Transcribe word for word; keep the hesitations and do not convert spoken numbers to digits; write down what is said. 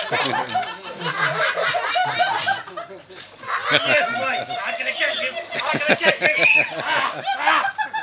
Yes, boy. I'm gonna get you. I'm gonna get you. Ah, ah.